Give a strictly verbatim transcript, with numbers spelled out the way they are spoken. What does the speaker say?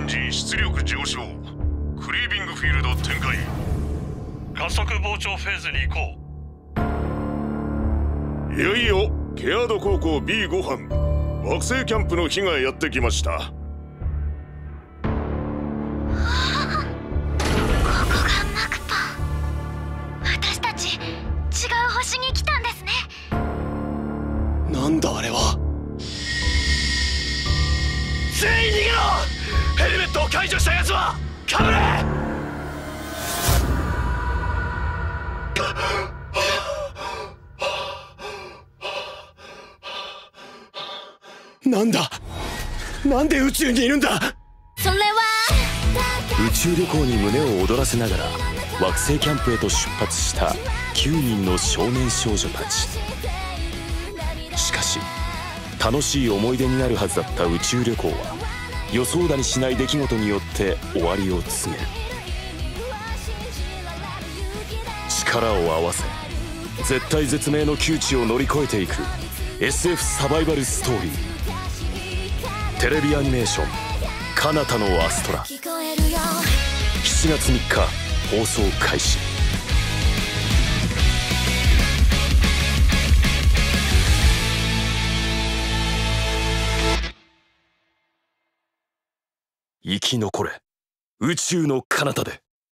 ンジン出力上昇。クリービングフィールド展開。 加速膨張フェーズに移行。 いよいよケアード高校 ビーご 班惑星キャンプの日がやってきました。 なんだあれは。全員逃げろ。ヘルメットを解除したやつはかぶれ。なんだ、なんで宇宙にいるんだ。 それは宇宙旅行に胸を躍らせながら惑星キャンプへと出発したきゅうにんの少年少女たち。しかし楽しい思い出になるはずだった宇宙旅行は予想だにしない出来事によって終わりを告げる。力を合わせ絶体絶命の窮地を乗り越えていく エスエフ サバイバルストーリー。テレビアニメーション「彼方のアストラ」しちがつみっか放送開始。生き残れ宇宙の彼方で。